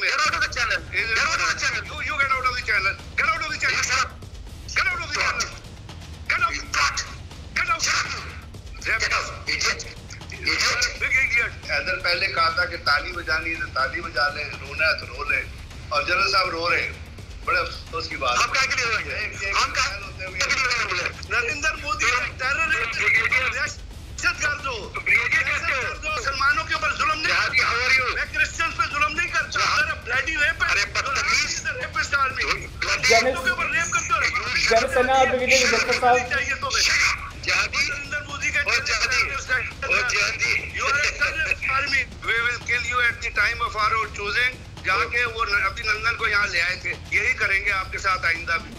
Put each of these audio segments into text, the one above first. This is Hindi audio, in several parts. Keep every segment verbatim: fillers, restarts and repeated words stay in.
Get out of the channel. Get out of the channel. You, you get out of the channel. Get out of the channel. Shut up. Get out of the channel. Get out. Get out. Get out. Idiot. Idiot. Big idiot. Haider पहले कहा था कि ताली बजानी है तो ताली बजा लें, रोना है तो रो लें, और जनरल साहब रो रहे हैं। बड़े अफसोस की बात। हम क्या के लिए रोएंगे? हम क्या के लिए रोएंगे? नरेंद्र मोदी टेररिस्ट दहशतगर्द हो, मुसलमानों के ऊपर जुल्म नहीं, मैं क्रिश्चियंस पे जुल्म नहीं करता, ब्लडी रेप है, रेपिस्ट आर्मी, मुसलमानों के ऊपर रेप करते हो। जनसेना ब्रिगेडियर डॉक्टर साहब चाहिए तो जहादी नरेंद्र मोदी के और जहादी और जहादी you are a terrorist army, we will kill you at the time of our choosing. जाके वो अभी नंदन को यहाँ ले आए थे, यही करेंगे आपके साथ आइंदा भी।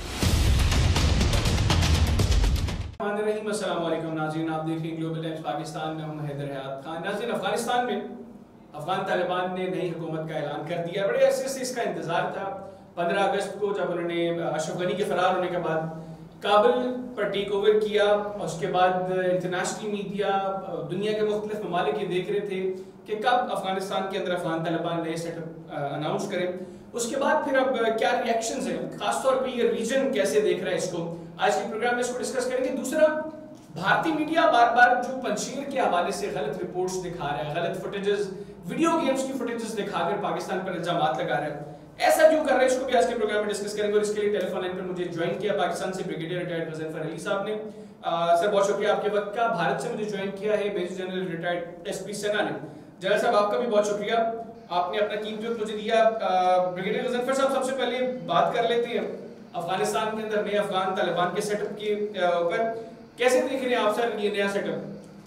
अस्सलाम वालेकुम नाज़रीन, आप देख रहे हैं ग्लोबल टाइम्स पाकिस्तान में, हम हैदर हयात खान। नाज़रीन, अफगानिस्तान में अफगान तालिबान ने नई हुकूमत का ऐलान कर दिया। बड़े अरसे से इसका इंतज़ार था। पंद्रह अगस्त को जब उन्होंने अशरफ गनी के फरार होने के बाद काबुल पर टेक ओवर किया, उसके बाद इंटरनेशनल मीडिया दुनिया के मुख्तलिफ ममालिक ये देख रहे थे कि कब अफगानिस्तान के अंदर अफगान तालिबान नए सेटअप अनाउंस करें। उसके बाद फिर अब क्या रिएक्शंस हैं, खासतौर पे ये रीजन कैसे देख रहा है इसको, आज के प्रोग्राम में इसको डिस्कस करेंगे। दूसरा, भारतीय मीडिया बार बार जो पंजशीर के हवाले से गलत रिपोर्ट्स दिखा रहा है, गलत फुटेजेस, वीडियो गेम्स की फुटेजेस दिखाकर पाकिस्तान पर इल्जामात लगा रहा है, ऐसा क्यों कर रहे हैं, इसको भी आज के प्रोग्राम में डिस्कस करेंगे। और इसके लिए टेलीफोन लाइन पर मुझे ज्वाइन किया पाकिस्तान से ब्रिगेडियर रिटायर्ड मुज़फ्फर अली साहब ने। आ, सर बहुत शुक्रिया आपके वक्त का। भारत से मुझे ज्वाइन किया है major general retired S P Sena ने। जनरल साहब आपका भी बहुत शुक्रिया, आपने अपना कीमती वक्त मुझे दिया। ब्रिगेडियर मुज़फ्फर साहब, सबसे पहले बात कर लेते हैं अफगानिस्तान के अंदर नए अफगान तालिबान के सेटअप के ऊपर, कैसे देख रहे हैं आप सर ये नया सेटअप?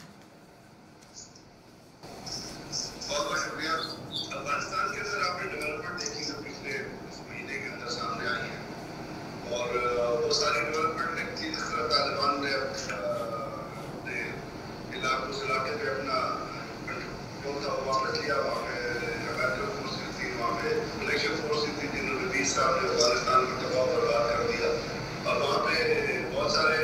बहुत बहुत शुक्रिया। अफगानिस्तान के अंदर आपने डेवलपमेंट देखी जो पिछले महीने के अंदर सामने आई है, और वो सारी डेवलपमेंट देखती जिस तरह तालिबान ने अपने इलाकों से इलाके पे अपना कंट्रोल वापस लिया। वहाँ पे अमेरिकन फोर्सेज थी, वहाँ पे इलेक्शन फोर्सेज थी, जिन्होंने बीस साल में अफगानिस्तान को तबाह बर्बाद कर दिया। और वहाँ पे बहुत सारे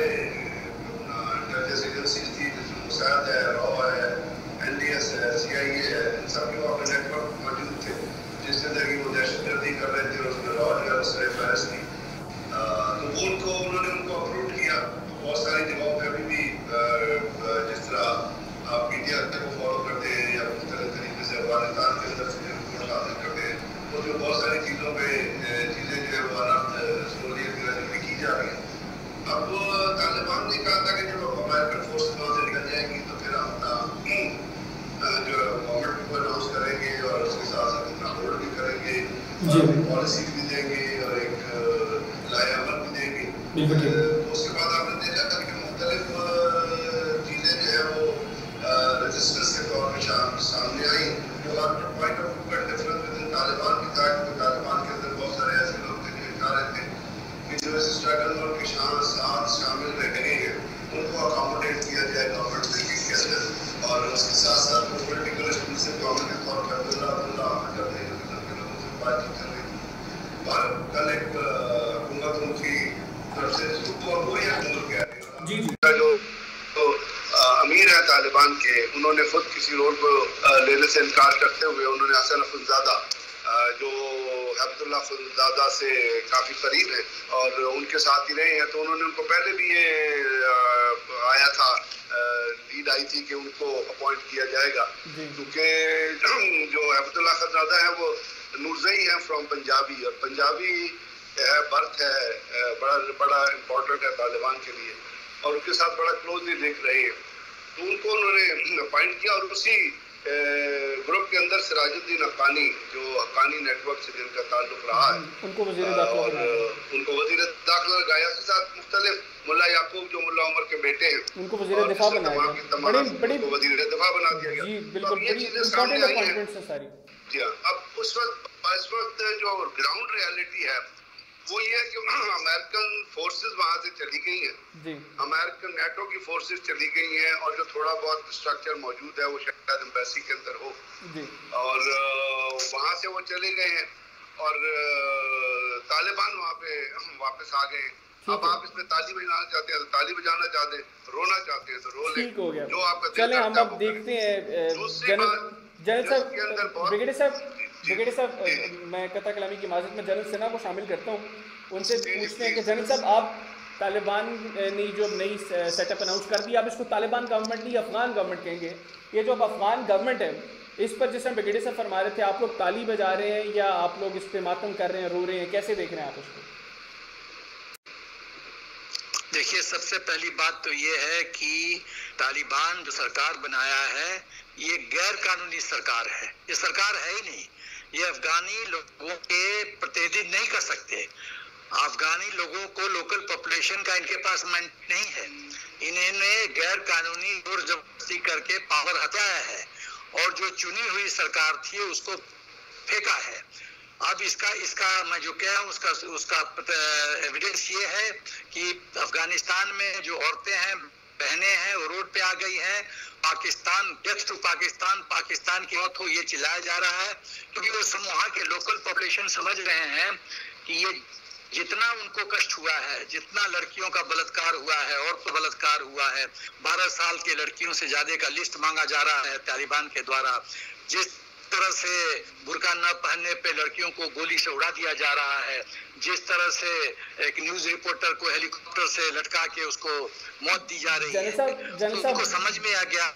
इंटेलिजेंस एजेंसीज थी, जिसमें मोसाद है, रॉ है, एन डी एस है, सी आई ए है, इन सब के वहाँ पे नेटवर्क मौजूद थे, जिसके अंदर कि वो दहशतगर्दी कर रहे थे, उसमें रॉ जो है उससे फहरिस्त थी। तो वो उनको उन्होंने उनको अप्रूव किया। बहुत सारी जगहों पर अभी भी जिस तरह आप मीडिया को फॉलो करते हैं या मुख्तलिफ तरीके से अफगानिस्तान के अंदर से रिपोर्ट हासिल करते हैं, तो जो बहुत सारी चीज़ों पे चीज़ें जो है वो अनर्थ सहूलियत की वजह से की जा रही हैं। अब तालिबान ने कहा था कि जब अमेरिकन फोर्स वहाँ से निकल जाएंगी तो फिर हम अपना जो गवर्नमेंट को अनाउंस करेंगे और उसके साथ साथ अपना होल्ड भी करेंगे, पॉलिसी भी देंगे और एक लाया अमल भी देंगे। उसके बाद आपने देखा था कि मुख्तलिफ चीज़ें जो है वो रेजिस्टेंस के तौर पर सामने आई। जो पॉइंट ऑफ व्यू का डिफरेंस विद तालिबान की था कि तालिबान के अंदर बहुत सारे ऐसे लोग थे जो इठा रहे थे कि जो इस स्ट्रगल और के साथ शामिल रह गए हैं उनको अकोमोडेट किया जाए गवर्नमेंट तरीके के अंदर, और उसके साथ साथ वो पोलिटिकल एक्सपेंसिव गवर्नमेंट के तौर पर अब्दुल्ला अब्दुल्ला अहमद कर रहे हैं के लोगों से बातचीत कर रहे हैं। और कल एक हुकूमत उनकी तरफ से और वो यह हुकूमत कह रहे हैं जो तो अमीर है तालिबान के, उन्होंने खुद किसी रोल को लेने से इनकार करते हुए उन्होंने हसन अखुंज़ादा जो अब्दुल्ला अखुंज़ादा से काफ़ी करीब है और उनके साथ ही रहे हैं, तो उन्होंने उनको पहले भी ये आया था, लीड आई थी कि उनको अपॉइंट किया जाएगा, क्योंकि जो अब्दुल्ला अखुंज़ादा है वो नूरज़ई है फ्रॉम पंजाबी, और पंजाबी है बर्थ है, बड़ा बड़ा इम्पोर्टेंट है तालिबान के लिए, और उनके साथ बड़ा क्लोजली देख रहे हैं। तो उनको उन्होंने अपॉइंट किया, और उसी ग्रुप के अंदर सिराजुद्दीन हक्कानी जो हक्कानी नेटवर्क से जिनका ताल्लुक रहा है उनको वज़ीर दाखिला और उनको वज़ीर दाखिला लगाया, के साथ मुख्तलिफ मुल्ला याकूब जो मुल्ला उमर के बेटे हैं उनको वज़ीर दिफा बनाया गया, वज़ीर दिफा बना दिया गया। जी बिल्कुल, ये चीजें सामने आई हैं सारी। जी हाँ, अब उस वक्त इस वक्त जो ग्राउंड रियलिटी है वो ये है कि अमेरिकन फोर्सेस वहाँ से चली गई हैं, अमेरिकन नेटो की फोर्सेस चली गई हैं, और जो थोड़ा बहुत स्ट्रक्चर मौजूद है वो शायद एम्बेसी के अंदर हो, और वहाँ से वो चले गए हैं, और तालिबान वहाँ पे वापस आ गए। अब आप इसमें ताली बजाना चाहते हैं तो ताली बजाना चाहते हैं, रोना चाहते हैं तो रो लें, जो आपका चले हम अब देखते हैं। जनरल साहब, ब्रिगेडियर साहब, ब्रिगेडियर साहब, मैं कथा कलामी की माजरत में जनरल सिन्हा को शामिल करता हूँ, उनसे पूछते हैं कि जनरल साहब, आप तालिबान ने जो नई सेटअप अनाउंस कर दी, आप इसको तालिबान गवर्नमेंट नहीं अफगान गवर्नमेंट कहेंगे, ये जो अब अफगान गवर्नमेंट है, इस पर जिस तरह ब्रिगेडियर साहब फरमा रहे थे, आप लोग ताली बजा रहे हैं या आप लोग इस पर मातम कर रहे हैं, रो रहे हैं, कैसे देख रहे हैं आप उसको? देखिए, सबसे पहली बात तो ये है कि तालिबान जो सरकार बनाया है, ये गैर कानूनी सरकार है, ये सरकार है ही नहीं। ये अफगानी लोगों के प्रतिनिधि नहीं कर सकते। अफगानी लोगों को लोकल पॉपुलेशन का इनके पास माइंड नहीं है। इन्होंने गैर कानूनी जोर जबरदस्ती करके पावर हटाया है और जो चुनी हुई सरकार थी उसको फेंका है। अब इसका इसका मैं जो कह रहा हूँ उसका उसका एविडेंस ये है कि अफगानिस्तान में जो औरतें हैं, बहनें हैं, वो रोड पे आ गई हैं। पाकिस्तान, डेथ टू पाकिस्तान, पाकिस्तान की मौत हो, ये चिल्लाया जा रहा है, क्योंकि वो सब वहाँ के लोकल पॉपुलेशन समझ रहे हैं कि ये जितना उनको कष्ट हुआ है, जितना लड़कियों का बलात्कार हुआ है, औरत का बलात्कार हुआ है, बारह साल के लड़कियों से ज्यादा का लिस्ट मांगा जा रहा है तालिबान के द्वारा, जिस तरह से बुर्का न पहनने पे लड़कियों को गोली से उड़ा दिया जा रहा है, जिस तरह से एक न्यूज रिपोर्टर को हेलीकॉप्टर से लटका के उसको मौत दी जा रही है, तो उनको समझ में आ गया।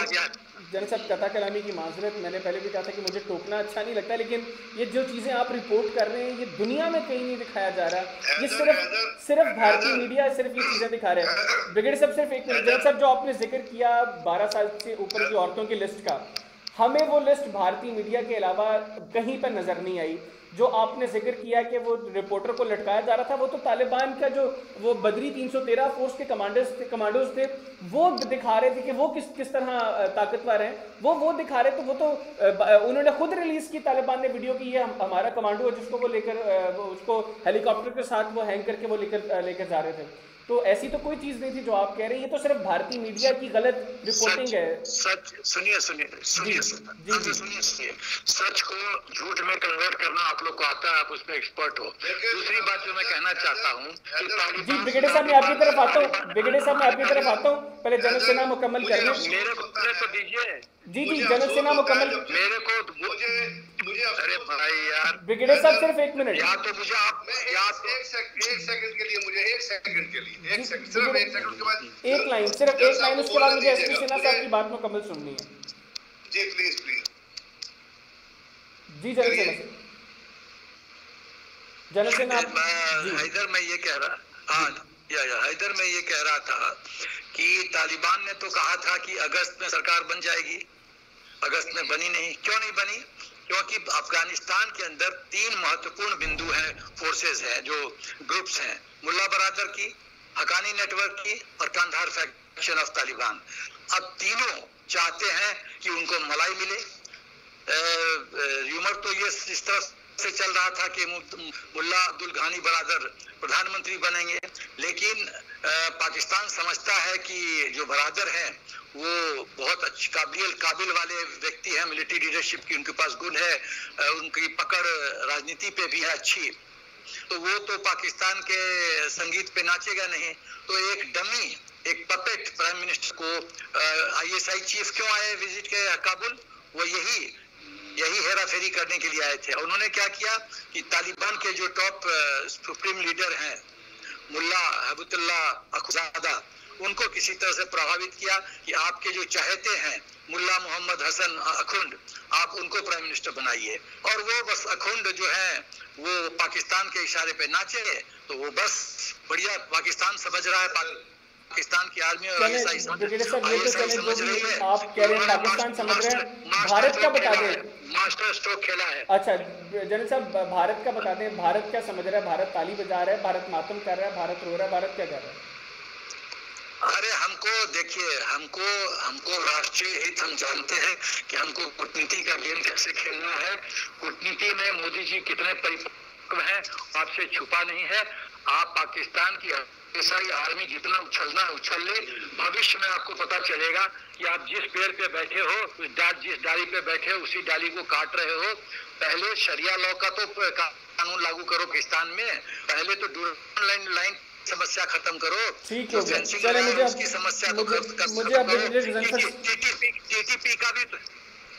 जनरल साहब, कथा कलामी की माजरत, मैंने पहले भी कहा था कि मुझे टोकना अच्छा नहीं लगता, लेकिन ये जो चीज़ें आप रिपोर्ट कर रहे हैं, ये दुनिया में कहीं नहीं दिखाया जा रहा। ये सिर्फ सिर्फ भारतीय मीडिया सिर्फ ये चीज़ें दिखा रहे हैं। ब्रिगेडियर साहब, सिर्फ एक मिनट, जनरल साहब, जो आपने जिक्र किया बारह साल से ऊपर की औरतों की लिस्ट का, हमें वो लिस्ट भारतीय मीडिया के अलावा कहीं पर नज़र नहीं आई। जो आपने जिक्र किया कि वो रिपोर्टर को लटकाया जा रहा था, वो तो तालिबान का जो वो बदरी तीन सौ तेरह फोर्स के कमांडर्स थे कमांडोज थे, वो दिखा रहे थे कि वो किस किस तरह ताकतवर हैं, वो वो दिखा रहे थे। वो तो उन्होंने खुद रिलीज़ की, तालिबान ने वीडियो की, ये हमारा कमांडो है जिसको वो लेकर उसको हेलीकॉप्टर के साथ वो हैंग करके वो लेकर लेकर जा रहे थे। तो ऐसी तो कोई चीज नहीं थी जो आप कह रहे हैं, ये तो सिर्फ भारतीय मीडिया की गलत रिपोर्टिंग है। सच सुनिए सुनिए सुनिए सुनिए सुनिए सच को झूठ में कन्वर्ट करना आप लोग को आता है, आप उसमें एक्सपर्ट हो। दूसरी बात जो मैं कहना चाहता हूँ, जी ब्रिगेडियर साहब, मैं आपकी तरफ आता हूँ, ब्रिगेडियर साहब मैं आपकी तरफ आता हूँ, पहले जनरल सेना मुकम्मल कर लें। मेरे को तो दीजिए। जी जी, जनरल सेना मुकम्मल। मेरे को मुझे मुझे अरे भाई यार, ब्रिगेडियर साहब सिर्फ एक मिनट, या तो मुझे आप या तो एक सेकंड एक सेकंड के लिए मुझे एक सेकंड के लिए एक सेकंड सिर्फ एक सेकंड के बाद एक लाइन, सिर्फ एक लाइन, उसके बाद मुझे एसपी सिन्हा साहब की बात मुकम्मल सुननी है। जी प्लीज प्लीज। जी जनरल सेना, जनरल सेना हैदर, मैं ये कह रहा हाँ या या हैदर मैं ये कह रहा था कि तालिबान ने तो कहा था कि अगस्त में सरकार बन जाएगी, अगस्त में बनी नहीं। क्यों नहीं बनी? क्योंकि अफगानिस्तान के अंदर तीन महत्वपूर्ण बिंदु हैं, फोर्सेस हैं, जो ग्रुप्स हैं, मुल्ला बरादर की, हकानी नेटवर्क की और कंधार फैक्शन ऑफ तालिबान। अब तीनों चाहते हैं कि उनको मलाई मिले। र्यूमर तो ये इस तरह से चल रहा था कि मुल्ला अब्दुल घानी बरादर प्रधानमंत्री बनेंगे, लेकिन पाकिस्तान समझता है कि जो बरादर हैं वो बहुत अच्छी काबिल काबिल वाले व्यक्ति हैं, मिलिट्री लीडरशिप की उनके पास गुण है, उनकी पकड़ राजनीति पे भी है अच्छी, तो वो तो पाकिस्तान के संगीत पे नाचेगा नहीं। तो एक डमी, एक पपेट प्राइम मिनिस्टर को आईएसआई चीफ क्यों आए विजिट के काबुल? वो यही यही हेरा फेरी करने के लिए आए थे। उन्होंने क्या किया कि तालिबान के जो टॉप सुप्रीम लीडर हैं, मुल्ला हबीबुल्लाह अखुजादा, उनको किसी तरह से प्रभावित किया कि आपके जो चाहते हैं मुल्ला मोहम्मद हसन अखुंड, आप उनको प्राइम मिनिस्टर बनाइए। और वो बस अखुंड जो है वो पाकिस्तान के इशारे पे नाचे, तो वो बस बढ़िया पाकिस्तान समझ रहा है, पाकिस्तान की आर्मी और आईएसआई समझ रही है। आप कह रहे हैं पाकिस्तान समझ रहे हैं, भारत का बता दें, मास्टर स्ट्रोक खेला है। अच्छा जनरल साहब, भारत का बता दें, भारत क्या समझ रहा है? भारत ताली बजा रहा है, भारत मातम कर रहा है, भारत रो रहा है, भारत क्या कर रहा है? अरे हमको देखिए, हमको हमको राष्ट्रीय हित, हम जानते हैं कि हमको कूटनीति का गेम कैसे खेलना है। कूटनीति में मोदी जी कितने परिपक्व हैं आपसे छुपा नहीं है। आप पाकिस्तान की आईएसआई आर्मी जितना उछलना है उछल ले, भविष्य में आपको पता चलेगा कि आप जिस पेड़ पे बैठे हो, उस डा, जिस डाली पे बैठे हो, उसी डाली को काट रहे हो। पहले शरिया लॉ का तो कानून लागू करो पाकिस्तान में, पहले तो डुरन लाइन समस्या खत्म करो। ठीक हो गया, चले मुझे उसकी समस्या तो मुझे, मुझे अब टीटीपी टीटीपी का भी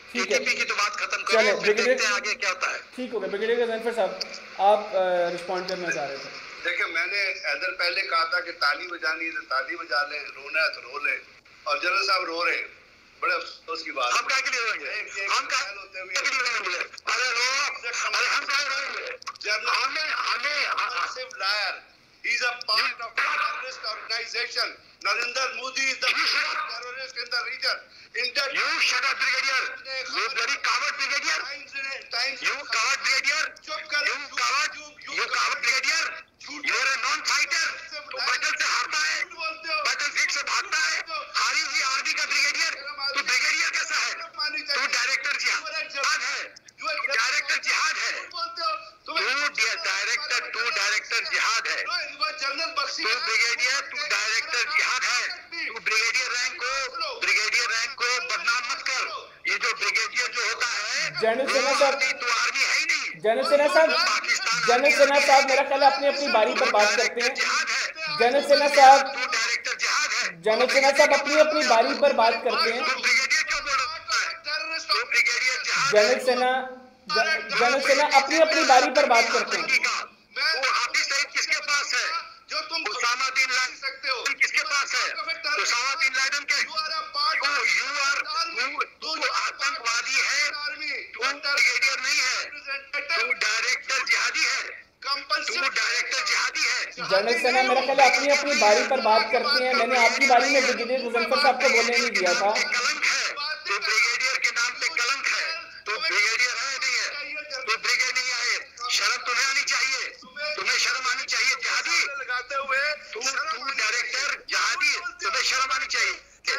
टीटीपी की तो बात खत्म करो, फिर देखते हैं आगे क्या होता है। ठीक हो गया। ब्रिगेडियर गजनफर साहब आप रिस्पॉन्ड करना चाह रहे थे। देखिए, मैंने इधर पहले कहा था कि ताली बजानी है तो ताली बजा ले, रोना है तो रो ले, और जनरल साहब रो रहे, बड़े अफसोस की बात। हम क्या के लिए रोएंगे? हम क्या के लिए रोएंगे? अरे रो, अरे हम क्या रोएंगे? जनरल हमें हमें सिर्फ liar, he is a part of a terrorist organization. Narendra Modi is the terrorist in the region. India, you shut up, brigadier. You bloody coward, brigadier. times You coward, brigadier. चुप कर, You coward. You coward, brigadier. You are a non-fighter. तू बैटल से हारता है, बैटल फील्ड से भागता है, हारी हुई आर्मी का ब्रिगेडियर। तू ब्रिगेडियर कैसा है? तू डायरेक्टर जिहाद है, डायरेक्टर जिहाद है, तू डायरेक्टर तू डायरेक्टर जिहाद है, तू ब्रिगेडियर, तू डायरेक्टर जिहाद है। तू ब्रिगेडियर रैंक को ब्रिगेडियर रैंक को बदनाम मत कर। ये जो ब्रिगेडियर जो होता है, जनरल सेना साहब, तू आर्मी है ही नहीं। जनरल सेना साहब, जनरल सेना साहब मेरा ख्याल अपनी अपनी बारी पर बात करते हैं। जनरल सेना साहब, तू डायरेक्टर जिहाद है। जनरल सेना साहब अपनी अपनी बारी पर बात करते हैं। तू ब्रिगेडियर क्यों बोल रहा है? तू ब्रिगेडियर जिहाद है। जनरल सेना जनरल सेना अपनी अपनी बारी पर बात करते हैं। वो हाफिज सईद किसके पास है? जो तुम उसामा बिन लादेन सकते हो, किसके पास है? उसामा बिन लादेन के तू यू आर तू तू आतंकवादी है, तू ब्रिगेडियर नहीं है, तू डायरेक्टर जिहादी है, तू डायरेक्टर जिहादी है। जनरल सेना मेरा ख्याल अपनी अपनी बारी पर बात करते हैं। मैंने आपकी बारी में ब्रिगेडियर गजनफर साहब को बोलने नहीं दिया था। कलंक है, तू ब्रिगेडियर के नाम पे कलंक है। तू ब्रिगेडियर है नहीं है, तू ब्रिगेड नहीं है। शर्म तुम्हें आनी चाहिए, तुम्हें शर्म आनी चाहिए जिहादी। लगाते हुए तू तू डायरेक्टर जिहादी, तुम्हें शर्म आनी चाहिए।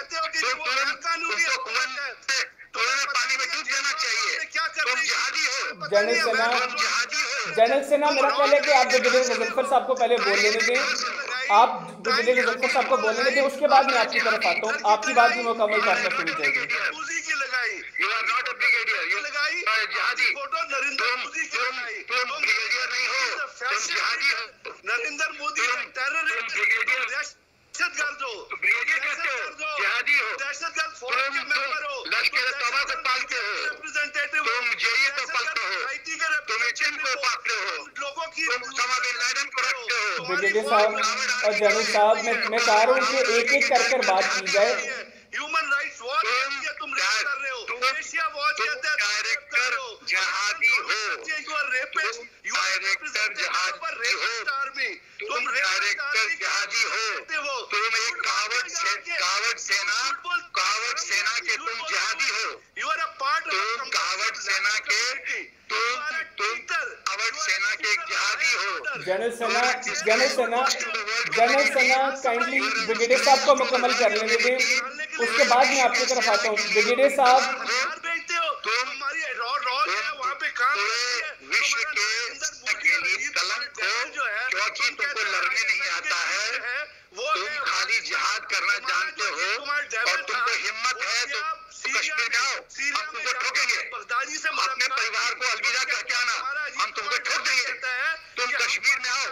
तुमको कुएं से तुम्हें पानी में डूब जाना चाहिए। तुम जिहादी हो, जनरल सेना तुम जिहादी हो। जनरल सेना मेरा ख्याल है कि आप ब्रिगेडियर गजनफर साहब को पहले बोल लेने दें। आप ब्रिगेडियर गजनफर साहब को बोलने दें, उसके बाद मैं आपकी तरफ आता हूँ। आपकी बात भी मुकम्मल तौर पर सुनी जाएगी। उसी की लगाई, You are not a brigadier, you लगाई are a jihadi. Photo Narendra तुम मोदी की तुम लगाई। तुम ब्रिगेडियर नहीं हो, तुम जिहादी हो। नरेंद्र मोदी तुम टेररिस्ट, ब्रिगेडियर दहशतगर्द हो, ब्रिगेडियर कहते हो, जिहादी हो। दहशतगर्द फोरम के तुम मेंबर हो, तुम लश्कर तौबा को पालते हो, रिप्रेजेंटेटिव हो, तुम जेए को पालते हो, आईटी के तुम एचएम को पालते हो, लोगों की तुम उसामा बिन लादेन को रखते हो। ब्रिगेडियर साहब और जनरल साहब, मैं मैं चाह रहा हूँ कि एक एक कर कर बात की जाए। ह्यूमन राइट्स वॉच तुम तुम रेप कर रहे हो, तुम एशिया वॉच तुम कहते हैं डायरेक्टर जिहादी हो, you are rapist, you are director जिहादी हो, आर्मी, तुम डायरेक्टर जिहादी हो। तुम एक कावड़ से कावड़ सेना कावड़ सेना के तुम जिहादी हो। यू आर अ पार्ट तुम कावड़ सेना के तुम तुम कावड़ सेना के एक जिहादी हो। General Sena general Sena general सेना काइंडली ब्रिगेडियर साहब को मुकम्मल कर लेने दें, उसके बाद मैं आपकी तरफ आता हूँ। ब्रिगेडियर साहब, भेजते हो तुम, हमारी रॉ रॉ है वहाँ पे काम विश्व के लिए कलंक हो, क्योंकि तुमको लड़ने नहीं आता है, तुम खाली जिहाद करना जानते हो और तुमको हिम्मत है तो कश्मीर में आओ, हम तुमको ठोकेंगे। अपने परिवार को अलविदा कह के आना, हम तुमको ठोक देंगे। तुम कश्मीर में आओ,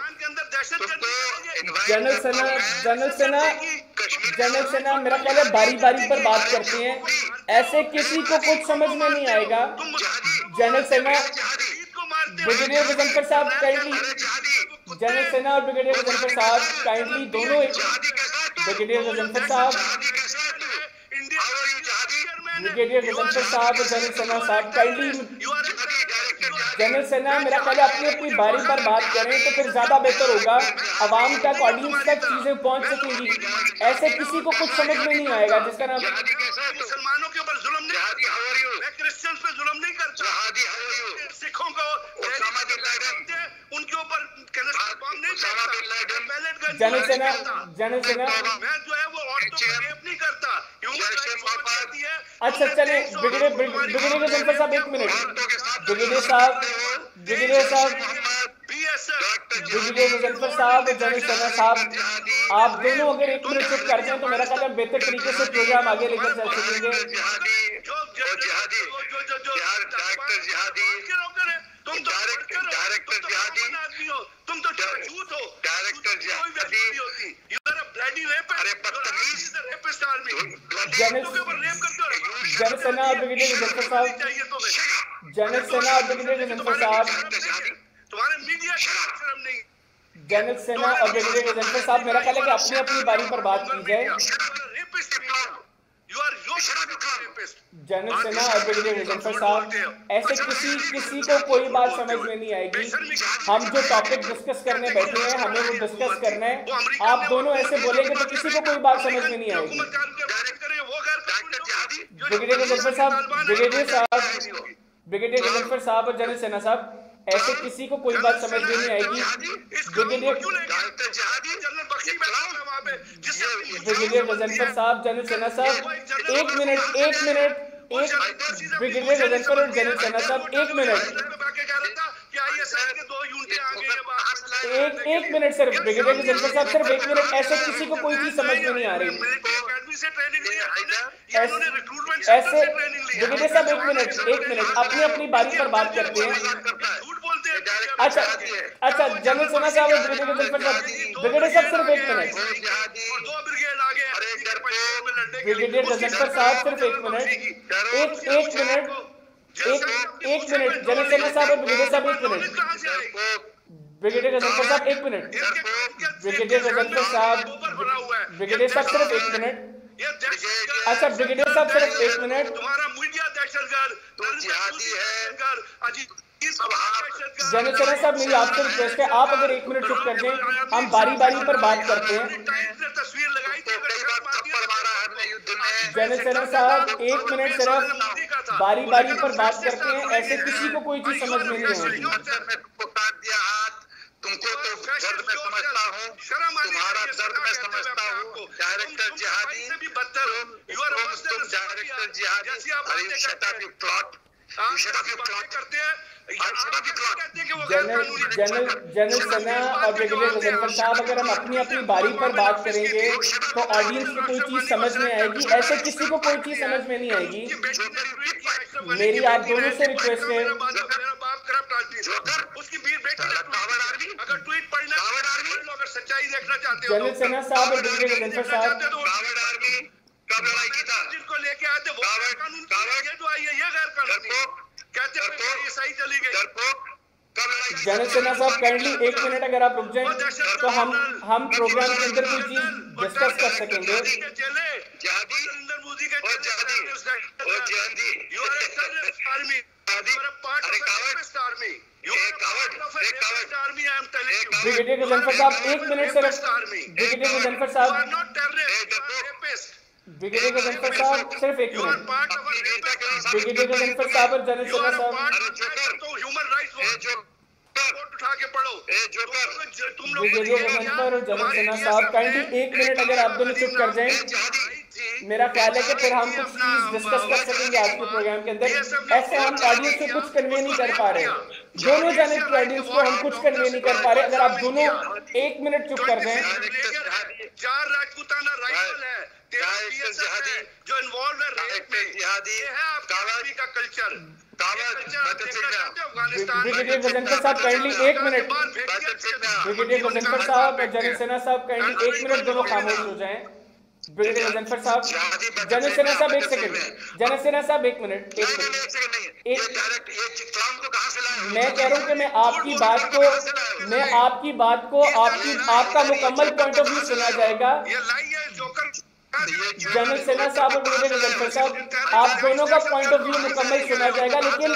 तुमको general Sena general Sena general सेना मेरा ख्याल है बारी बारी पर बात करते हैं, ऐसे किसी को कुछ समझ में नहीं आएगा। जनरल सेना ब्रिगेडियर गजनफर साहब काइंडली, जनरल सेना और ब्रिगेडियर गजनफर साहब काइंडली दोनों, ब्रिगेडियर गजनफर साहब ब्रिगेडियर गजनफर साहब और जनरल सेना साहब काइंडली, जनरल सेना मेरा ख्याल है अपनी अपनी बारी पर बात करें तो फिर ज्यादा बेहतर होगा, आवाम तक ऑडियंस तक चीजें पहुंच सकेंगी। ऐसे किसी को कुछ समझ में नहीं आएगा जिसका नाम मुसलमानों के ऊपर जुल्म नहीं, मैं क्रिश्चियंस पे जुल्म नहीं करता, सिखों को उनके ऊपर जनरल सेना जनरल सेना मैं जो है वो औरतों को रेप नहीं करता। अच्छा चले ब्रिगेडियर ब्रिगेडियर गजनफर साहब एक मिनट, ब्रिगेडियर साहब ब्रिगेडियर साहब ब्रिगेडियर गजनफर साहब और जनरल सेना साहब, आप दोनों अगर एक मिनट चुप कर जाएं तो मेरा ख्याल है बेहतर तरीके से प्रोग्राम आगे लेकर चल सकेंगे। तुम तो डायरेक्टर जिहादी, तुम तो झूठ हो, डायरेक्टर जिहादी, you are a bloody rapist. अरे बदतमीज। He's the rapist army. General लोगों पर रेप करते हो। जनरल सेना और ब्रिगेडियर गजनफर साहब चाहिए तुम्हें। जनरल सेना और ब्रिगेडियर गजनफर साहब तुम्हारे मीडिया शर्म नहीं। जनरल सेना और ब्रिगेडियर गजनफर साहब, मेरा ख्याल है कि अपनी अपनी बारी पर बात की जाए। जनरल सेना और ब्रिगेडियर गजनफर साहब, ऐसे किसी किसी को कोई बात समझ में नहीं आएगी। हम जो टॉपिक डिस्कस करने बैठे हैं हमें वो डिस्कस करना है। आप दोनों ऐसे बोलेंगे तो किसी को कोई बात समझ में नहीं आएगी। ब्रिगेडियर गजनफर साहब ब्रिगेडियर साहब ब्रिगेडियर गजनफर साहब और जनरल सेना साहब, ऐसे किसी को कोई बात समझ में नहीं आएगी। ब्रिगेडियर ब्रिगेडियर गजनफर साहब, जनरल सेना साहब, एक मिनट एक मिनट एक ब्रिगेडियर गजनफर और जनरल सेना साहब, एक मिनट एक एक मिनट सिर्फ ब्रिगेडियर गजनफर साहब, सिर्फ एक मिनट। ऐसे किसी को कोई चीज समझ में नहीं आ रही। ऐसे ब्रिगेडियर साहब एक मिनट एक मिनट अपनी अपनी बारी पर बात करते हैं। अच्छा अच्छा जनरल सेना साहब और ब्रिगेडियर गजनफर साहब, ब्रिगेडियर साहब सिर्फ एक मिनट। ब्रिगेडियर गजनफर साहब सिर्फ एक मिनट एक एक मिनट एक एक मिनट जनरल सेना साहब और ब्रिगेडियर साहब एक मिनट। ब्रिगेडियर गजनफर साहब एक मिनट। ब्रिगेडियर गजनफर साहब ब्रिगेडियर साहब सिर्फ एक मिनट। अच्छा ब्रिगेडियर साहब सिर्फ एक मिनट। जनरल सेना साहब, मेरी आपसे रिक्वेस्ट है, आप अगर एक मिनट चुप कर दें, हम बारी बारी पर बात करते हैं। जनरल सेना साहब एक मिनट सिर्फ बारी बारी पर बात करते हैं। ऐसे किसी को कोई चीज समझ में नहीं आएगी। तुमको तो दर्द में समझता हूँ, तुम्हारा दर्द में समझता हूँ। डायरेक्टर जिहादी, तुम डायरेक्टर जिहादी, अरे you shut up you clot, you shut up you clot करते हैं। जनरल जनरल जनरल सेना और ब्रिगेडियर गजनफर साहब, अगर हम अपनी अपनी बारी पर बात करेंगे तो ऑडियंस को कोई चीज समझ में आएगी। ऐसे किसी को कोई चीज समझ में नहीं आएगी। मेरी आप दोनों से रिक्वेस्ट है। जनरल सेना साहब और ब्रिगेडियर गजनफर साहब, कब लड़ाई की था? जिनको लेके आए थे वो कानून तो आई है, ये गैर कानूनी कहते हैं ये सही चली गई। जनरल सेना साहब काइंडली एक मिनट अगर आप रुक जाएं तो हम हम प्रोग्राम के अंदर कोई चीज डिस्कस कर सकेंगे। ब्रिगेडियर गजनफर साहब एक मिनट सिर्फ। ब्रिगेडियर गजनफर साहब ब्रिगेडियर गजनफर साहब सिर्फ एक मिनट। ब्रिगेडियर गजनफर साहब और जनरल सेना साहब, ब्रिगेडियर गजनफर और जनरल सेना साहब काइंडली एक मिनट अगर आप दोनों चुप कर जाएं, मेरा ख्याल है कि फिर हम कुछ चीज डिस्कस कर सकेंगे आज के प्रोग्राम के अंदर। ऐसे हम ऑडियंस से कुछ कन्वे नहीं कर पा रहे, दोनों जाने की ऑडियंस को हम कुछ कन्वे नहीं कर पा रहे। अगर आप दोनों एक मिनट चुप कर दें। चार राजपूताना राइफल है जो इन्वॉल्व है रेप में, ये है आपकी का कल्चर। ब्रिगेडियर गजनफर साहब काइंडली एक मिनट। ब्रिगेडियर गजनफर साहब और जनरल सेना साहब काइंडली एक मिनट दोनों खामोश हो जाएं। ब्रिगेडियर गजनफर साहब, जनरल सेना साहब एक सेकंड, जनरल सेना साहब एक मिनट एक मिनट एक मैं कह रहा हूँ कि मैं आपकी बात को मैं आपकी बात को आपकी आपका मुकम्मल पॉइंट ऑफ व्यू सुना जाएगा। जनरल सेना साहब और ब्रिगेडियर गजनफर साहब, आप दोनों का पॉइंट ऑफ व्यू मुकम्मल सुना जाएगा, लेकिन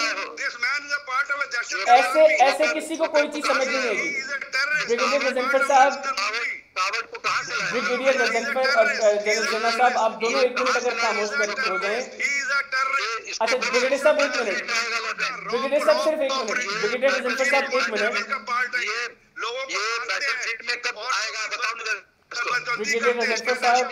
ऐसे ऐसे किसी को कोई चीज समझ नहीं आएगी। ब्रिगेडियर गजनफर साहब, ब्रिगेडियर गजनफर और जनरल सेना साहब, आप दोनों एक मिनट अगर खामोश कर हो जाएं। अच्छा ब्रिगेडियर साहब एक मिनट। ब्रिगेडियर साहब सिर्फ एक मिनट। ब्रिगेडियर गजनफर साहब एक मिनट। ब्रिगेडियर गजनफर साहब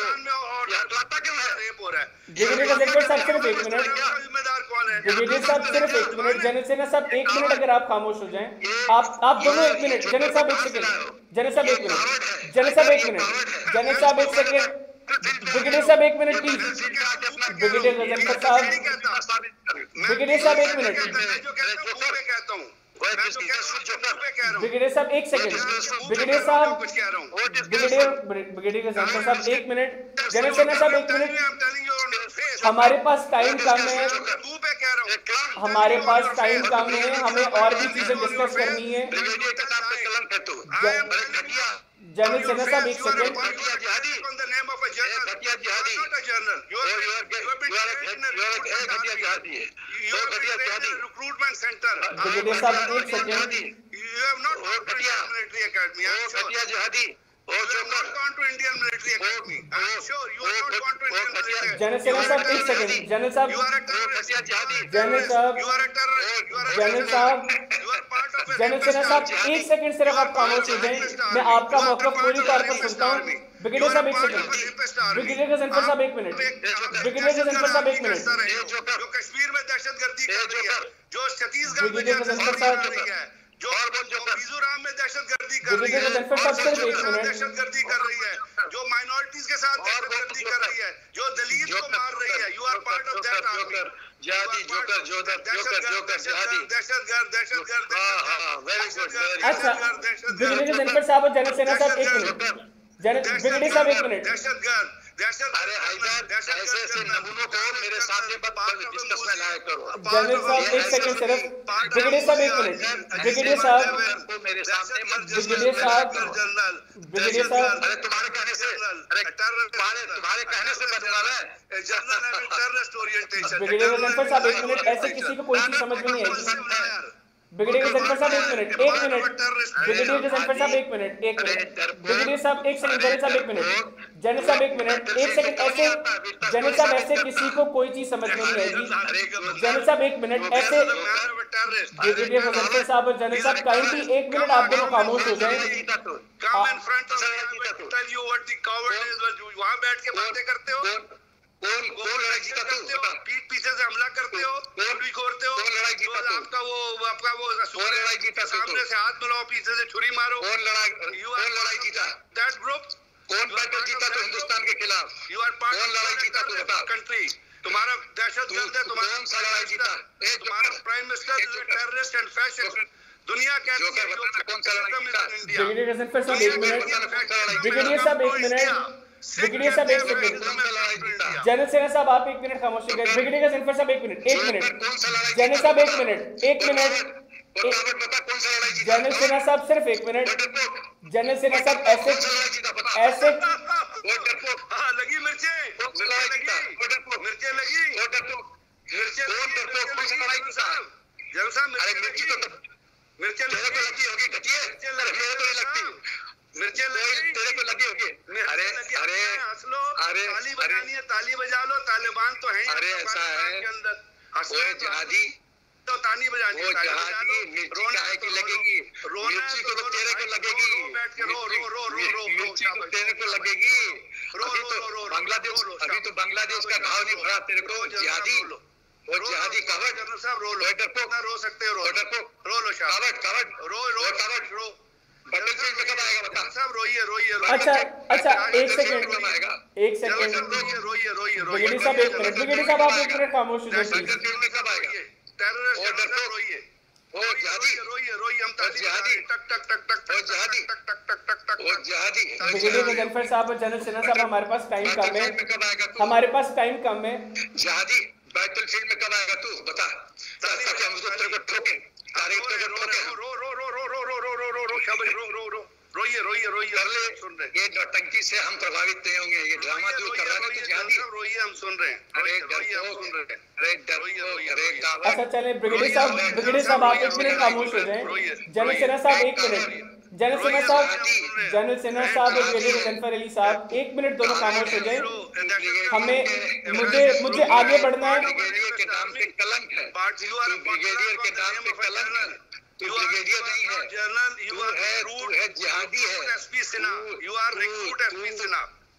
ब्रिगेडियर गजनफर साहब सिर्फ एक मिनट। ब्रिगेडियर साहब सिर्फ एक मिनट। जनरल सेना साहब एक मिनट अगर आप खामोश हो जाएं। आप आप दोनों एक मिनट। जनरल साहब एक सेकंड। जनरल साहब एक मिनट। जनरल साहब एक मिनट। जनरल साहब एक सेकंड। ब्रिगेडियर साहब एक मिनट प्लीज। ब्रिगेडियर गजनफर साहब ब्रिगेडियर साहब एक मिनट। ब्रिगेडियर साहब एक सेकंड, ब्रिगेडियर साहब, ब्रिगेडियर ब्रिगेडियर जनरल साहब एक मिनट, जनरल सेना साहब एक मिनट, हमारे पास टाइम कम है, हमारे पास टाइम कम है, हमें और भी चीजें डिस्कस करनी है। जनरल सेना साहब एक सेकंड, रिक्रूटमेंट सेंटर, ब्रिगेडियर साहब एक second, you have not gone to Indian military academy. I'm sure. You have not gone to Indian military academy. I'm sure you have not gone to Indian military academy. General Sena साहब एक सेकंड, जनरल साहब, You are a terrorist. General साहब, You are a terrorist. You are a general साहब, You are part of a general Sena साहब एक सेकंड सिर्फ आप खामोश हो जाएं, मैं आपका मौक़िफ़ पूरी तौर पर सुनता हूँ। ब्रिगेडियर साहब एक सेकंड, ब्रिगेडियर जनरल साहब एक मिनट, ब्रिगेडियर जनरल साहब एक मिनट, जो कश्मीर में दहशतगर्दी कर रही है, जो छत्तीसगढ़ में ब्रिगेडियर जनरल दहशतगर्दी साहब, कर रही है, जो मिजोरम में दहशतगर्दी कर रही ब्रिगेडियर है, जनरल साहब सिर्फ एक मिनट, दहशतगर्दी कर रही है, जो माइनॉरिटीज के साथ दहशतगर्दी कर रही है, जो दलित को मार रही है, you are part of that army. जिहादी जोकर जोकर जोकर जोकर जिहादी दहशतगर्द दहशतगर्द वेरी गुड वेरी अच्छा ब्रिगेडियर जनरल साहब और जनरल सेना साहब एक मिनट, जनरल ब्रिगेडियर साहब एक मिनट, दहशतगर्द दहशत अरे हैदर ऐसे ऐसे नमूनों को मेरे सामने मत डिस्कस में लाया करो। जनरल साहब एक सेकंड सिर्फ, ब्रिगेडियर साहब एक मिनट, ब्रिगेडियर साहब, को मेरे सामने मत ब्रिगेडियर साहब, ब्रिगेडियर साहब, अरे तुम्हारे कहने से अरे तुम्हारे तुम्हारे कहने से बनूंगा मैं general terrorist orientation. Brigadier general साहब एक मिनट, ऐसे किसी को कोई चीज समझ में नहीं आएगी। ब्रिगेडियर जनरल साहब एक मिनट, एक मिनट, ब्रिगेडियर जनरल साहब एक मिनट, एक मिनट, ब्रिगेडियर साहब एक सेकंड, जनरल साहब एक मिनट, जनरल साहब एक मिनट, एक सेकंड, ऐसे जनरल साहब ऐसे किसी को कोई चीज समझ में नहीं आएगी। जनरल साहब एक मिनट, ऐसे ब्रिगेडियर जनरल साहब और जनरल साहब काइंडली एक मिनट आप दोनों खामोश हो जाएं। Come in front of me, I will tell you what the coward is. वहाँ बैठ के बातें करते हो, कौन कौन लड़ाई जीता तू बता, पीठ पीछे से हमला करते हो, कौन भी खोरते हो, कौन लड़ाई जीता तू, आपका वो आपका वो कौन लड़ाई जीता तू, सामने से हाथ मिलाओ, पीछे से छुरी मारो, कौन लड़ाई कौन लड़ाई जीता, दैट ग्रुप, कौन बैटल जीता तू हिंदुस्तान के खिलाफ, यू आर पार्ट कौन लड़ाई जीता तू बता, कंट्री तुम्हारा दहशतगर्द है, तुम्हारा कौन सा लड़ाई जीता, तुम्हारा prime minister is a terrorist and fascist. दुनिया कहती है कौन सा लड़ाई जीता, ब्रिगेडियर जनरल साहब एक मिनट, ब्रिगेडियर साहब एक मिनट, ब्रिगेडियर साहब एक सेकंड, जनरल सेना साहब आप एक मिनट खामोश हो गए। ब्रिगेडियर जनरल साहब एक मिनट, एक मिनट, जनरल साहब एक मिनट, एक मिनट, जनरल सेना साहब सिर्फ एक मिनट, जनरल सेना साहब ऐसे ऐसे लगी मिर्चें मिर्चें लगी मिर्चें जनरल साहब मिर्ची तो मिर्चें तेरे को लगी होगी घटिया, मेरे को नहीं लगती मिर्चें तेरे को लगी होगी। अरे अरे अरे ताली बजानी है, ताली बजा लो, तालिबान तो है। अरे ऐसा है वो जिहादी तो ताली बजानी वो जिहादी मिर्ची काहे की लगेगी, मिर्ची को तो तेरे को लगेगी, बैठ के रो रो रो रो रो मिर्ची को तेरे को लगेगी। अभी तो बांग्लादेश अभी तो बांग्लादेश का घाव नहीं भरा तेरे को जिहादी, वो जिहादी कावड़ जनरल साहब रो लो, डरपोक रो सकते हो, रो डरपोक रो लो कावड़ कावड़ रो रो कावड़ रो बैटलफील्ड में कब आएगा बता, सब रोइए रोइए अच्छा अच्छा एक सेकंड आएगा एक सेकंड रोइए रोइए रोइए ब्रिगेडियर साहब एक मिनट, ब्रिगेडियर साहब आप एक मिनट खामोश हो जाइए। बैटलफील्ड में कब आएगा, टेररिस्ट डरपोक रोइए वो जिहादी रोइए रोइए हम ताली जिहादी टक टक टक टक वो जिहादी टक टक टक टक टक वो जिहादी ब्रिगेडियर जनरल साहब और जनरल सेना साहब हमारे पास टाइम कम है, बैटलफील्ड में कब आएगा तू, हमारे पास टाइम कम है। जिहादी बैटलफील्ड में कब आएगा तू बता, ताकि हम उसको तेरे को ठोकें, तारीख तेरे को ठोकें। रो रो रो रो रो रो रो रो रो रो शाबाश रो रो रो रोइए रोइए रोइए कर ले, ये नौटंकी से हम प्रभावित नहीं होंगे, ये ड्रामा जो कर रहा है तो जिहादी रोइए हम सुन रहे हैं। अरे डरपोक अरे डरपोक अरे कावड़। अच्छा चले ब्रिगेडियर साहब, ब्रिगेडियर साहब आप एक मिनट खामोश हो जाएं। जनरल सेना साहब एक मिनट, जनरल सेना साहब, जनरल सेना साहब और ब्रिगेडियर जनफर अली साहब एक मिनट दोनों खामोश हो जाएं। हमें मुझे मुझे आगे बढ़ना है। ब्रिगेडियर के नाम पे कलंक है, ब्रिगेडियर के नाम पे कलंक है, तू ब्रिगेडियर नहीं है, जनरल तू है तू है जिहादी है, SP Sinha, you are recruit SP Sinha,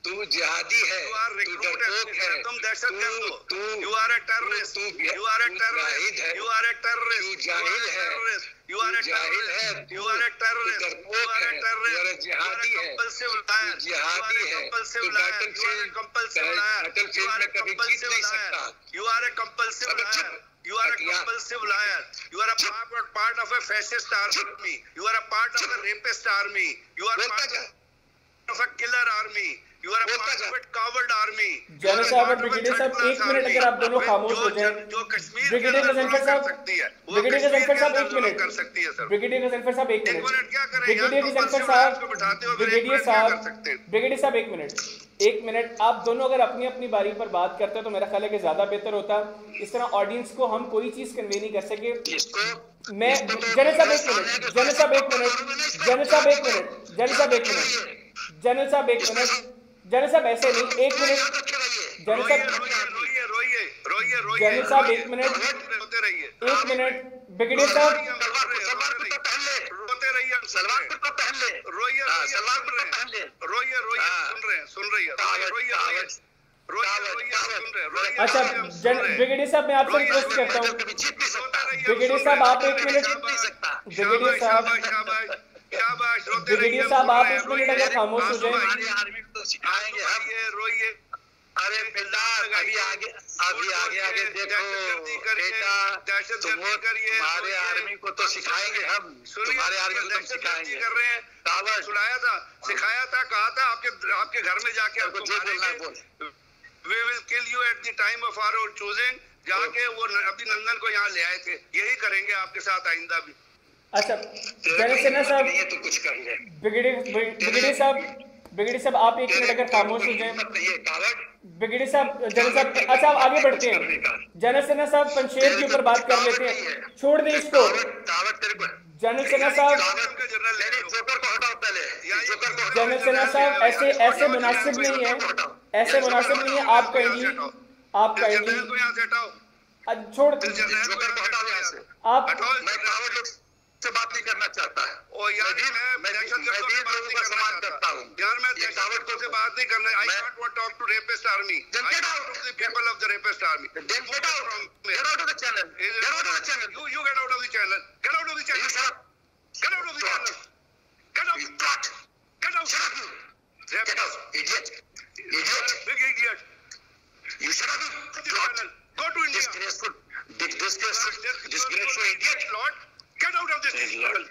तू जिहादी है, You are तू recruited. डरपोक है, तुम दहशतगर्द हो। तू You are a terrorist. तू You are a terrorist. है, You are a terrorist. तू जाहिल है, You are a तू जाहिल है, terrorist. You are a terrorist. तू You are a डरपोक है, terrorist. तू एक जिहादी You are a है, compulsive तू liar. जिहादी You are a है, compulsive तू liar. Battle You are a compulsive liar. Battle You field are में a कभी जीत compulsive नहीं liar. सकता। You are a compulsive अबे liar. चुप, You are a हटिया। compulsive liar. You are a part, part of a fascist army. You are a part of a rapist army. You are बोलता part जा, of a killer army. You are a बोलता part जा। of a coward army. You general are a साहब और part of a ब्रिगेडियर साहब third एक class मिनट army. अगर आप दोनों जो- खामोश हो जो- जाएं। जो कश्मीर के ब्रिगेडियर अंदर गजनफर जुल्म कर साहब, सकती है, वो ब्रिगेडियर कश्मीर गजनफर के साहब अंदर एक जुल्म मिनट, कर सकती है सर। ब्रिगेडियर गजनफर साहब एक एक मिनट, मिनट क्या करें? ब्रिगेडियर यहाँ गजनफर compulsive साहब, liars को बिठाते हो, फिर एक ब्रिगेडियर मिनट क्या साहब, कर सकते हैं? ब्रिगेडियर साहब एक मिनट, एक मिनट आप दोनों अगर अपनी अपनी बारी पर बात करते हो तो मेरा ख्याल है कि ज्यादा बेहतर होता। इस तरह ऑडियंस को हम कोई चीज कन्वे नहीं कर सके। इसको मैं जनरल साहब एक मिनट, जनरल साहब एक मिनट, जनरल साहब एक मिनट, जनरल साहब एक मिनट, जनरल साहब एक मिनट, जनरल साहब ऐसे नहीं, एक मिनट, जनरल रोइए, साहब, रोइए, रोइए, रोइए, रोइए, जनरल साहब रोइए, एक मिनट, रोते रहिए। एक मिनट, ब्रिगेडियर साहब सलवार सलवार कुर्ता पहन ले, रोते रहिए, सलवार कुर्ता पहन ले, रोइए, हाँ, रोइए, सलवार सुन कुर्ता रहे पहन ले। हैं। रोइए, रोइए, हाँ। सुन रहे हैं, सुन रही है। कावड़, रोइए, रोइए, कावड़, रोइए, कावड़, रोइए, कावड़। सुन रहे हैं, रोइए, अच्छा रोइए, हम सुन जन रहे हैं। ब्रिगेडियर साहब मैं आपसे रोइए, रिक्वेस्ट रोइए, करता हूँ, कभी जीत नहीं सकता, रोते रहिए, हम ब्रिगेडियर सुन साहब रहे आप हैं। एक मिनट, जीत नहीं सकता। ब्रिगेडियर साहब, शाबाश, शाबाश, शाबाश, रोते रहिए, ब्रिगेडियर हम साहब सुन आप रहे हैं। एक मिनट अगर रोइए, खामोश हो आंसू जाए। आइए, हमारी आर्मी को तो सिखाएंगे हम। रोइए, रोइए। अरे बेटा अभी आगे अभी आगे आगे देखो बेटा, तुम वो तुम्हारे आर्मी को तो सिखाएंगे हम, तुम्हारे आर्मी को तो सिखाएंगे। कर रहे हैं, कावड़, सुनाया था, सिखाया था, कहा था आपके आपके घर में जाके तेरे को आपको जो बोलना है मारेंगे। बोल। We will kill you at the time of our own choosing। जाके वो न- अभी नंदन को यहाँ ले आए थे, यही करेंगे आपके साथ आइंदा भी। अच्छा जनरल सेना साहब, नहीं है तो कुछ कर ले। ब्रिगेडियर ब्रिगेडियर साहब, ब्रिगेडियर साहब आप एक मिनट अगर खामोश हो जाए। नहीं है कावड़। ब्रिगेडियर साहब, जनरल साहब, अच्छा आप आगे बढ़ते हैं। जनरल सेना साहब पंशेर के ऊपर बात कर लेते हैं, छोड़ दें इसको। कावड़ तेरे को जनरल सेना साहब, उनका जनरल नहीं, नहीं, जोकर को हटाओ पहले, जोकर को हटाओ। जनरल सेना साहब ऐसे ऐसे मुनासिब नहीं है, ऐसे मुनासिब नहीं है आपका इंडी आपका इंडी जनरल को यहाँ से हटाओ। छोड़ जनरल जोकर को हटाओ यहाँ से। आप। हटाओ। मैं कावड़ लोग से बात नहीं करना चाहता है। ओ यार, मैं भी- मैं मैं भी- दहशतगर्दों मैं भी से बात लोगों नहीं का करना सम्मान चाहता। करता हूँ। यार मैं ये दहशतगर्दों से बात नहीं करना। I मैं- don't want to talk to rapist army. Then I get talk out. to the people of the rapist army. Then get out. Get out of the channel. Get out of the channel. You you get out of the channel. Get out of the You channel. shut up. Get out of the channel. Get out. You twat. Get out. Shut up you. Get out. Idiot. Idiot. Big idiot. You shut up. Go to Twat. channel. Go to India. Disgraceful. Dis- Disgraceful. Disgraceful idiot. Lord, get out of this Lord. channel.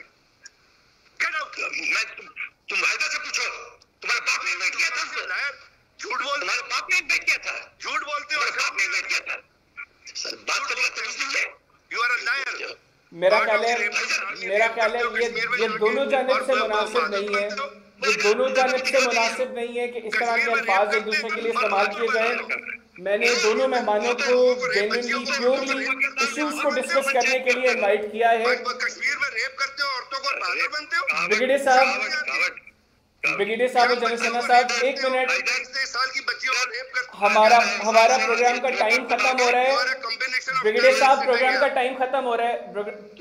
Get out. मैं तुम तुम हैदर से पूछो, तुम्हारे बाप ने इन्वाइट किया था हमको? लायर, झूठ बोल तुम्हारे बाप ने इन्वाइट किया था? झूठ बोलते हो। तुम्हारे बाप ने इन्वाइट किया था? सर बात करने का तमीज नहीं है। You are a liar. मेरा ख्याल है मेरा ख्याल है ये ये दोनों जानिब से मुनासिब नहीं है, ये दोनों जानिब से मुनासिब नहीं है कि इस तरह के अल्फाज एक दूसरे के लिए इस्तेमाल किए जाएं। मैंने दोनों मेहमानों को जेन्युइनली प्योरली इश्यूज को डिस्कस करने के लिए इनवाइट किया है। कश्मीर में रेप करते हो, औरतों को पागल बनते हो। ब्रिगेडियर साहब, ब्रिगेडियर साहब और जनरल सेना साहब एक मिनट, तेईस साल की बच्चियों को रेप करते हो। हमारा हमारा प्रोग्राम का टाइम खत्म हो रहा है। ब्रिगेडियर साहब प्रोग्राम का टाइम खत्म हो रहा है।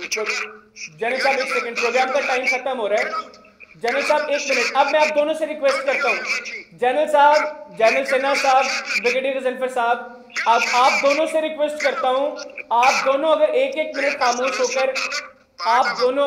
जनरल साहब एक सेकंड, प्रोग्राम का टाइम खत्म हो रहा है। जनरल साहब एक मिनट, अब मैं आप दोनों से रिक्वेस्ट करता हूँ, जनरल साहब, जनरल सेना साहब, ब्रिगेडियर गजनफर साहब, अब आप दोनों से रिक्वेस्ट करता हूँ, आप दोनों अगर एक एक मिनट खामोश होकर आप दोनों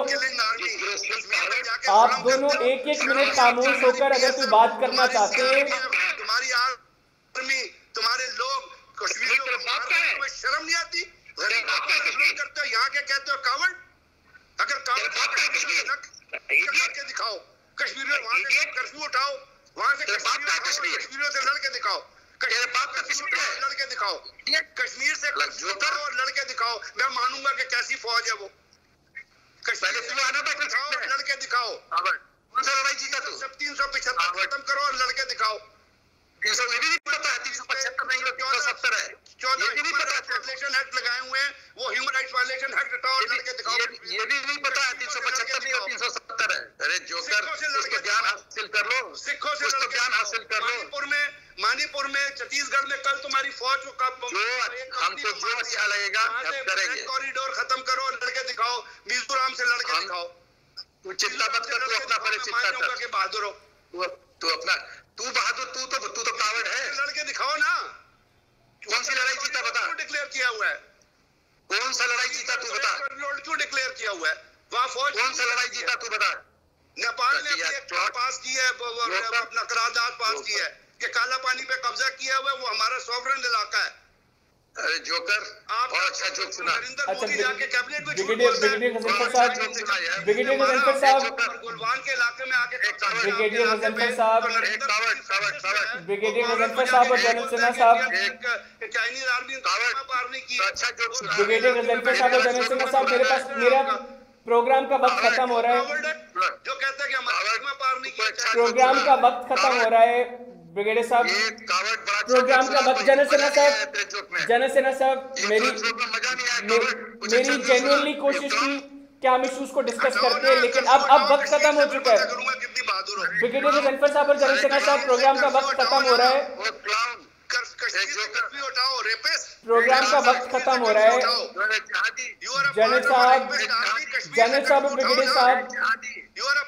आप दोनों एक एक मिनट खामोश होकर अगर कोई बात करना चाहते हैं। तुम्हारी आर्मी, तुम्हारे लोग कश्मीर को तुम्हें शर्म नहीं आती? करते हो यहाँ के कहते हो कावड़। अगर कावड़ करके दिखाओ, कश्मीर में वहां से कर्फ्यू उठाओ, वहां से कश्मीरियों से लड़के दिखाओ, लड़के दिखाओ, कश्मीर से लड़के दिखाओ, मैं मानूंगा कि कैसी फौज है वो। कश्मीर से लड़के दिखाओ, कौन सा लड़ाई जीता तू? सब तीन सौ पिछहत्तर खत्म करो और लड़के दिखाओ। तीन सौ ये भी नहीं पता है, तीन सौ पचहत्तर नहीं, तीन सौ सत्तर है। चौदह ये भी नहीं पता है, वायलेशन एक्ट लगाए हुए हैं, वो ह्यूमन राइट्स वायलेशन एक्ट हटाओ और लड़के दिखाओ। ये ये भी नहीं पता है, तीन सौ पचहत्तर नहीं और तीन सौ सत्तर है। अरे जोकर, कुछ तो ज्ञान हासिल कर लो, सिखों से कुछ तो ज्ञान हासिल कर लो। मणिपुर में मणिपुर में छत्तीसगढ़ में कल तुम्हारी फौज को कब जो हमको जो अच्छा लगेगा हम करेंगे। कॉरिडोर खत्म करो और लड़के दिखाओ, मिजोरम से लड़के हम- दिखाओ। तू चिंता मत कर, तू अपना पहले चिंता कर। के बहादुर हो। तू तू अपना तू बहादुर, तू तो तू तो कावड़ है। लड़के दिखाओ ना, कौन सी लड़ाई जीता बता, डिक्लेयर किया हुआ है, कौन सा लड़ाई जीता तू बता, लॉर्ड क्यों डिक्लेयर किया हुआ है वहाँ फौज, कौन सा लड़ाई जीता तू बता। नेपाल ने पास की है, अपना करारदाद पास की है कि काला पानी पे कब्जा किया हुआ है, वो हमारा सॉवरेन इलाका है। अरे जोकर, और अच्छा जोक सुना। नरेंद्र मोदी जाके कैबिनेट में ब्रिगेडियर ब्रिगेडियर गजनफर साहब, ब्रिगेडियर गजनफर साहब, गुलवान के इलाके में आके ब्रिगेडियर गजनफर साहब, एक कावड़ कावड़ कावड़ ब्रिगेडियर गजनफर साहब और जनरल सिन्हा साहब, चाइनीज आर्मी पार नहीं की। अच्छा जोक सुना। ब्रिगेडियर गजनफर साहब और जनरल सिन्हा साहब, मेरे पास मेरा प्रोग्राम का वक्त खत्म हो रहा है, जो कहते हैं कि हमारा पार नहीं किया, प्रोग्राम का वक्त खत्म हो रहा है ब्रिगेडियर साहब, ये कावड़ बड़ा प्रोग्राम का वक्त। जनरल सिन्हा साहब, तेरे जोक में जनरल सिन्हा साहब, मेरी मजा नहीं आया। मे- मेरी जेन्युइनली कोशिश थी कि हम इश्यूज को डिस्कस करते हैं, लेकिन अब अब वक्त खत्म हो चुका है। कितनी बहादुर हो। ब्रिगेडियर गजनफर साहब और जनरल सिन्हा साहब, प्रोग्राम का वक्त खत्म हो रहा है, वो क्लाउन उठाओ, रेपिस्ट, प्रोग्राम का वक्त खत्म हो रहा है। जनरल साहब, जनरल साहब और ब्रिगेडियर साहब,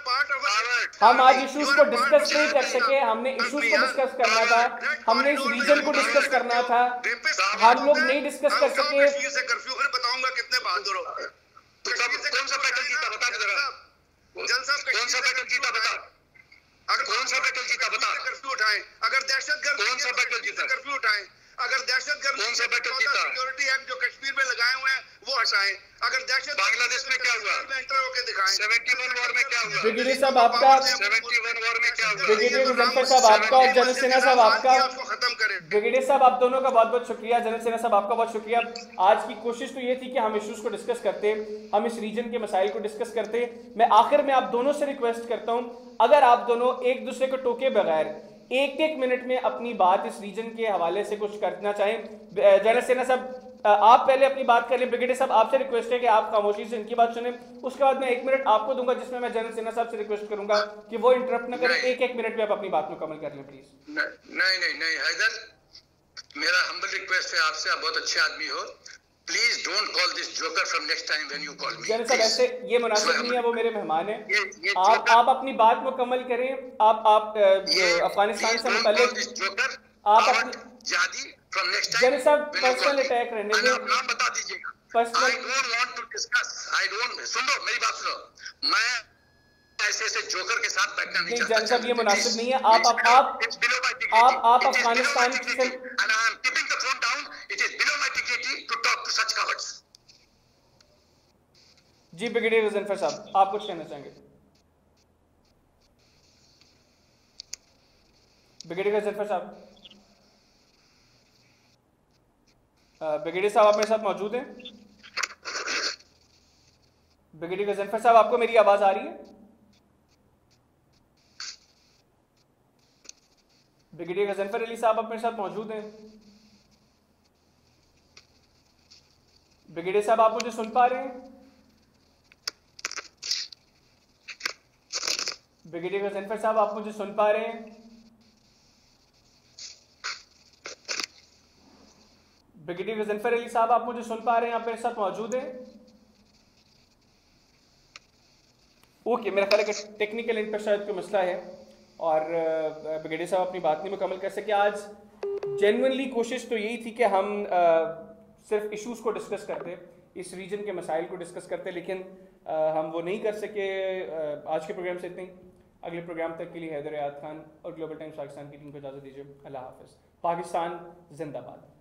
हम आज इश्यूज को डिस्कस नहीं कर सके, हमने इश्यूज को डिस्कस करना था, हमने इस रीजन को डिस्कस करना था, हम लोग नहीं डिस्कस कर सके। कर्फ्यू फिर बताऊंगा कितने बहादुर हो। तो कब कौन सा बैटल जीता बता दे जरा, जल साहब कौन सा बैटल जीता बता, अगर कौन सा बैटल जीता बता, कर्फ्यू उठाएं, अगर दहशतगर्द कौन सा बैटल जीता, कर्फ्यू उठाएं, अगर दहशतगर्द कौन सा बैटल जीता, सिक्योरिटी एक्ट जो कश्मीर में लगाए हुए हैं वो हटाएं, अगर दहशत बांग्लादेश में क्या हुआ, एंटर होके दिखाएं, इकहत्तर वॉर में क्या हुआ, ब्रिगेडियर साहब आपका, इकहत्तर वॉर में क्या हुआ, ब्रिगेडियर गजनफर साहब आपका और जनरल सिन्हा साहब आपका, खत्म करें। ब्रिगेडियर साहब आप दोनों का बहुत बहुत शुक्रिया, जनरल सिन्हा साहब आपका बहुत शुक्रिया। आज की कोशिश तो ये थी कि हम इश्यूज को डिस्कस करते, हम इस रीजन के मसाइल को डिस्कस करते। मैं आखिर में आप दोनों से रिक्वेस्ट करता हूं, अगर आप दोनों एक दूसरे को टोके बगैर एक एक मिनट में अपनी बात इस रीजन के हवाले से कुछ करना चाहें। जनरल सिन्हा साहब आप पहले अपनी बात कर लें, ब्रिगेडियर साहब आपसे रिक्वेस्ट है कि आप खामोशी से इनकी बात सुनें, उसके बाद मैं एक मिनट आपको दूंगा जिसमें मैं जनरल सिन्हा साहब से रिक्वेस्ट करूंगा कि वो इंटरप्ट न करें, एक एक मिनट में आप अपनी बात मुकम्मल कर लें प्लीज। नहीं नहीं नहीं हैदर, मेरा हम्बल रिक्वेस्ट है आपसे, आप बहुत अच्छे आदमी हो, please don't call this joker from next time when you call me. General साहब ऐसे ये मुनासिब नहीं है, वो मेरे मेहमान हैं, आप आप अपनी बात मुकम्मल करें। आप आप अफगानिस्तान से मुताल्लिक आप अपनी जनरल साहब पर्सनल अटैक रहने दें, नाम बता दीजिएगा। Personal I don't want to discuss. I don't सुन लो मेरी बात सुनो, मैं ऐसे ऐसे जोकर के साथ बैठना नहीं चाहता। जनरल साहब ये मुनासिब नहीं है, आप आप आप आप आप अफगानिस्तान से and I am keeping the phone down. It is below my dignity to talk to such cowards. जी ब्रिगेडियर गजनफर साहब आप कुछ कहना चाहेंगे? ब्रिगेडियर गजनफर साहब, ब्रिगेडियर साहब आप मेरे साथ मौजूद हैं? ब्रिगेडियर गजनफर साहब आपको मेरी आवाज आ रही है? ब्रिगेडियर गजनफर अली साहब आप मेरे साथ मौजूद हैं? ब्रिगेडियर साहब आप मुझे सुन पा रहे हैं? ब्रिगेडियर गजनफर साहब आप मुझे सुन पा रहे हैं? ब्रिगेडियर गजनफर अली साहब आप मुझे सुन पा रहे हैं? आप मेरे साथ मौजूद हैं? ओके, मेरा ख्याल है कि टेक्निकल इन पर शायद कोई मसला है और ब्रिगेडियर साहब अपनी बात नहीं मुकम्मल कर सके। आज जेन्युइनली कोशिश तो यही थी कि हम आ, सिर्फ इश्यूज को डिस्कस करते, इस रीजन के मसाइल को डिस्कस करते, लेकिन आ, हम वो नहीं कर सके। आ, आज के प्रोग्राम से इतनी, अगले प्रोग्राम तक के लिए हैदर हयात खान और ग्लोबल टाइम्स पाकिस्तान की टीम को इजाज़त दीजिए। अल्लाह हाफिज़। पाकिस्तान जिंदाबाद।